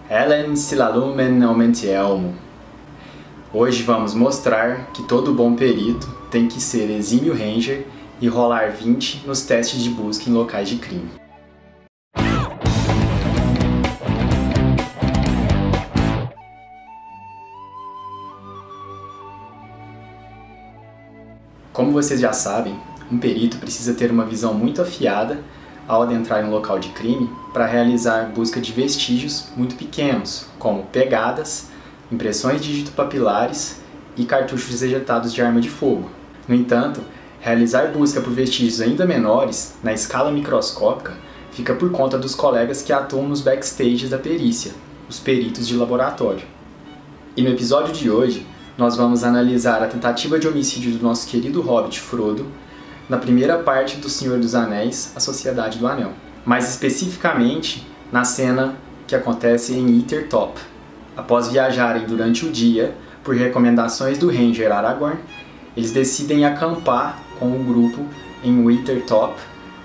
Helen Silalumen Aumentielmo. Hoje vamos mostrar que todo bom perito tem que ser exímio ranger e rolar 20 nos testes de busca em locais de crime. Como vocês já sabem, um perito precisa ter uma visão muito afiada ao adentrar em um local de crime para realizar busca de vestígios muito pequenos, como pegadas, impressões digitopapilares e cartuchos ejetados de arma de fogo. No entanto, realizar busca por vestígios ainda menores, na escala microscópica, fica por conta dos colegas que atuam nos backstages da perícia, os peritos de laboratório. E no episódio de hoje, nós vamos analisar a tentativa de homicídio do nosso querido Hobbit Frodo na primeira parte do Senhor dos Anéis, A Sociedade do Anel. Mais especificamente, na cena que acontece em Hittertop. Após viajarem durante o dia, por recomendações do Ranger Aragorn, eles decidem acampar com o grupo em Hittertop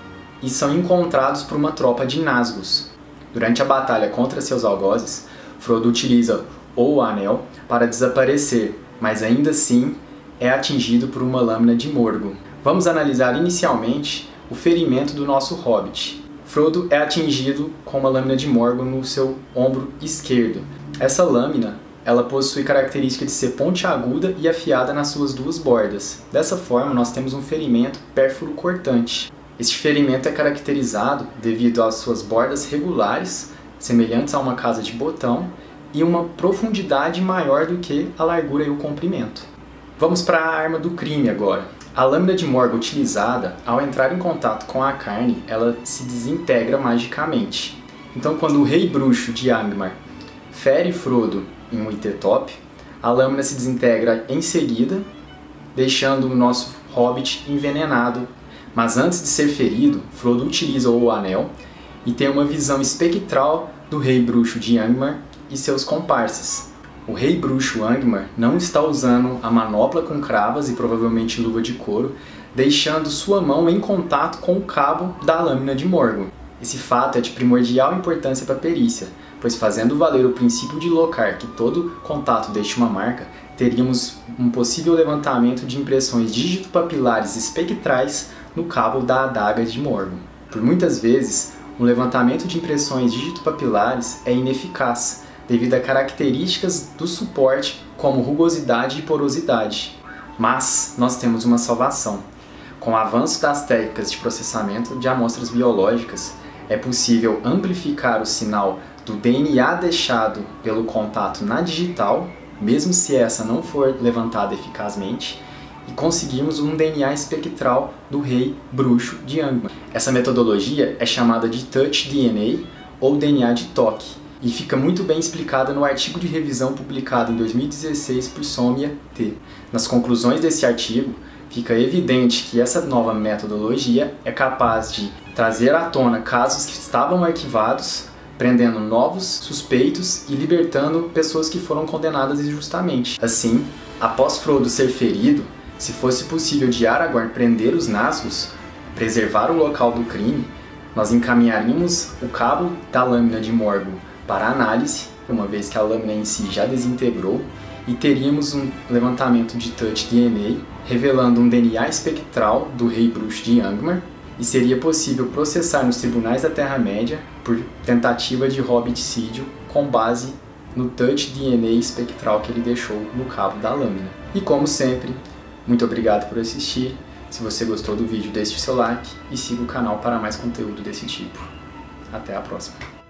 e são encontrados por uma tropa de Nazgûs. Durante a batalha contra seus algozes, Frodo utiliza o Anel para desaparecer, mas ainda assim é atingido por uma lâmina de Morgoth. Vamos analisar inicialmente o ferimento do nosso Hobbit. Frodo é atingido com uma lâmina de Morgoth no seu ombro esquerdo. Essa lâmina ela possui característica de ser pontiaguda e afiada nas suas duas bordas. Dessa forma, nós temos um ferimento pérfuro cortante. Este ferimento é caracterizado devido às suas bordas regulares, semelhantes a uma casa de botão, e uma profundidade maior do que a largura e o comprimento. Vamos para a arma do crime agora. A lâmina de Morgoth utilizada, ao entrar em contato com a carne, ela se desintegra magicamente. Então, quando o Rei Bruxo de Angmar fere Frodo em Hittertop, a lâmina se desintegra em seguida, deixando o nosso Hobbit envenenado. Mas antes de ser ferido, Frodo utiliza o Anel e tem uma visão espectral do Rei Bruxo de Angmar e seus comparsas. O Rei Bruxo Angmar não está usando a manopla com cravas e provavelmente luva de couro, deixando sua mão em contato com o cabo da lâmina de Morgoth. Esse fato é de primordial importância para a perícia, pois fazendo valer o princípio de Lockhart que todo contato deixe uma marca, teríamos um possível levantamento de impressões digitopapilares espectrais no cabo da adaga de Morgoth. Por muitas vezes, o levantamento de impressões digitopapilares é ineficaz, devido a características do suporte como rugosidade e porosidade. Mas nós temos uma salvação. Com o avanço das técnicas de processamento de amostras biológicas, é possível amplificar o sinal do DNA deixado pelo contato na digital, mesmo se essa não for levantada eficazmente, e conseguirmos um DNA espectral do Rei Bruxo de Angmar. Essa metodologia é chamada de Touch DNA ou DNA de toque, e fica muito bem explicada no artigo de revisão publicado em 2016 por Somia T. Nas conclusões desse artigo, fica evidente que essa nova metodologia é capaz de trazer à tona casos que estavam arquivados, prendendo novos suspeitos e libertando pessoas que foram condenadas injustamente. Assim, após Frodo ser ferido, se fosse possível de Aragorn prender os Nazgûs, preservar o local do crime, nós encaminharíamos o cabo da lâmina de Morgoth para análise, uma vez que a lâmina em si já desintegrou, e teríamos um levantamento de Touch DNA, revelando um DNA espectral do Rei Bruxo de Angmar, e seria possível processar nos tribunais da Terra-média por tentativa de hobiticídio com base no Touch DNA espectral que ele deixou no cabo da lâmina. E como sempre, muito obrigado por assistir. Se você gostou do vídeo, deixe seu like e siga o canal para mais conteúdo desse tipo. Até a próxima!